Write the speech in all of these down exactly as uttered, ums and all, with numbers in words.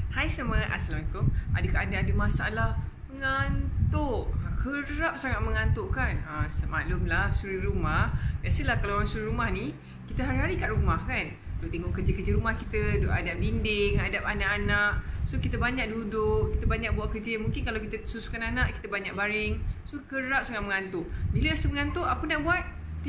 Hai semua, Assalamualaikum. Adakah anda ada masalah mengantuk? Ha, kerap sangat mengantuk kan? Ha, maklumlah, suri rumah. Biasalah kalau orang suri rumah ni, kita hari-hari kat rumah kan? Duk tengok kerja-kerja rumah kita, duk hadap dinding, hadap anak-anak. So kita banyak duduk, kita banyak buat kerja. Mungkin kalau kita susukan anak, kita banyak baring. So kerap sangat mengantuk. Bila rasa mengantuk, apa nak buat?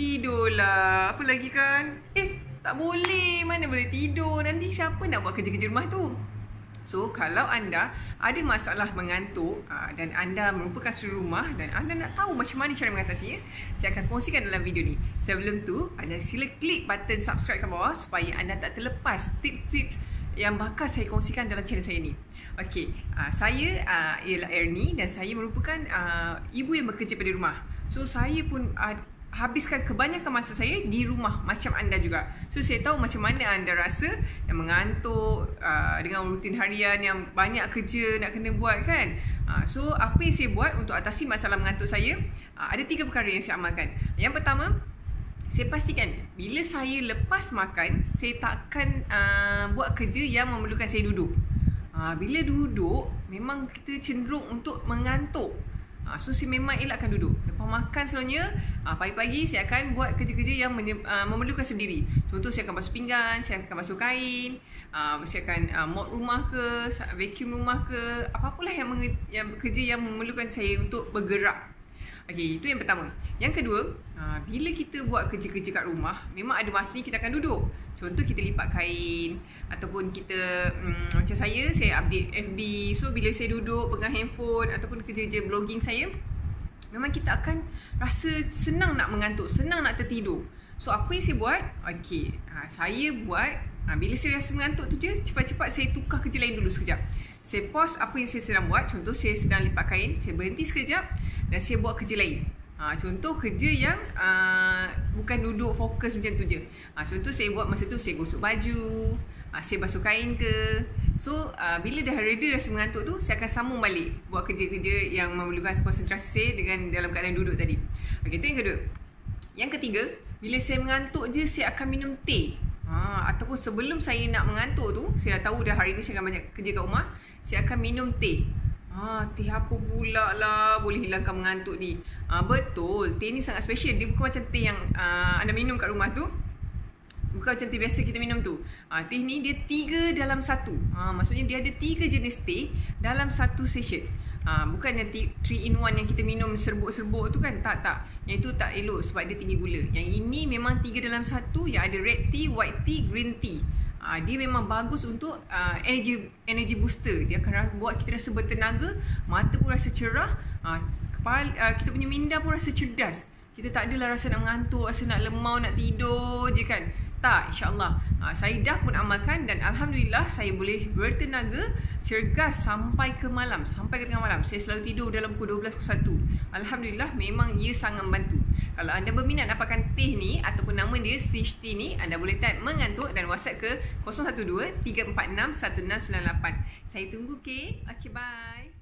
Tidurlah. Apa lagi kan? Eh, tak boleh. Mana boleh tidur? Nanti siapa nak buat kerja-kerja rumah tu? So, kalau anda ada masalah mengantuk aa, dan anda merupakan suri rumah dan anda nak tahu macam mana cara mengatasinya, saya akan kongsikan dalam video ni. Sebelum tu, anda sila klik button subscribe kat bawah supaya anda tak terlepas tips-tips yang bakal saya kongsikan dalam channel saya ni. Okey, aa, saya aa, ialah Ernie dan saya merupakan aa, ibu yang bekerja pada rumah. So, saya pun aa, habiskan kebanyakan masa saya di rumah macam anda juga. So saya tahu macam mana anda rasa yang mengantuk uh, dengan rutin harian yang banyak kerja nak kena buat kan. Uh, so apa yang saya buat untuk atasi masalah mengantuk saya? Uh, ada tiga perkara yang saya amalkan. Yang pertama, saya pastikan bila saya lepas makan, saya takkan uh, buat kerja yang memerlukan saya duduk. Uh, bila duduk, memang kita cenderung untuk mengantuk. Ha, so saya memang elakkan duduk. Lepas makan selalunya, ha, pagi-pagi saya akan buat kerja-kerja yang menye, uh, memerlukan saya berdiri. Contoh, saya akan basuh pinggan, saya akan basuh kain, uh, saya akan uh, mop rumah ke, vacuum rumah ke, apa-apalah yang, yang kerja yang memerlukan saya untuk bergerak. Okey, itu yang pertama. Yang kedua, uh, bila kita buat kerja-kerja kat rumah, memang ada masanya kita akan duduk. Contoh, kita lipat kain ataupun kita um, macam saya, saya update F B. So bila saya duduk pegang handphone ataupun kerja-kerja blogging saya, memang kita akan rasa senang nak mengantuk, senang nak tertidur. So apa yang saya buat? Okey, ha, saya buat ha, bila saya rasa mengantuk tu je, cepat-cepat saya tukar kerja lain dulu sekejap. Saya pause apa yang saya sedang buat. Contoh, saya sedang lipat kain, saya berhenti sekejap dan saya buat kerja lain. Ha, contoh kerja yang uh, bukan duduk fokus macam tu je. Ha, contoh saya buat masa tu, saya gosok baju, ha, saya basuh kain ke. So uh, bila dah reda rasa mengantuk tu, saya akan sambung balik buat kerja-kerja yang memerlukan konsentrasi saya dengan dalam keadaan duduk tadi. Okey, itu yang kedua. Yang ketiga, bila saya mengantuk je, saya akan minum teh. Ha, ataupun sebelum saya nak mengantuk tu, saya dah tahu dah hari ni saya akan banyak kerja kat rumah, saya akan minum teh. Ha, teh apa pula lah boleh hilangkan mengantuk ni. Ha, betul, teh ni sangat special. Dia bukan macam teh yang uh, anda minum kat rumah tu. Bukan macam teh biasa kita minum tu. Ha, teh ni dia tiga dalam satu. Ha, maksudnya dia ada tiga jenis teh dalam satu sachet. Ha, bukan yang three in one yang kita minum serbuk-serbuk tu kan. Tak, tak. Yang itu tak elok sebab dia tinggi gula. Yang ini memang tiga dalam satu, yang ada red tea, white tea, green tea. Uh, dia memang bagus untuk uh, energy energy booster. Dia akan buat kita rasa bertenaga, mata pun rasa cerah, uh, kepala, uh, kita punya minda pun rasa cerdas. Kita tak adalah rasa nak mengantuk, rasa nak lemau, nak tidur je kan. Tak, insyaAllah. Uh, saya dah pun amalkan dan Alhamdulillah saya boleh bertenaga, cergas sampai ke malam. Sampai ke tengah malam. Saya selalu tidur dalam pukul dua belas, pukul satu. Alhamdulillah, memang ia sangat membantu. Kalau anda berminat dapatkan teh ni ataupun nama dia Sage Tea ni, anda boleh type mengantuk dan WhatsApp ke kosong satu dua tiga empat enam satu enam sembilan lapan. Saya tunggu, okey? Okey, bye.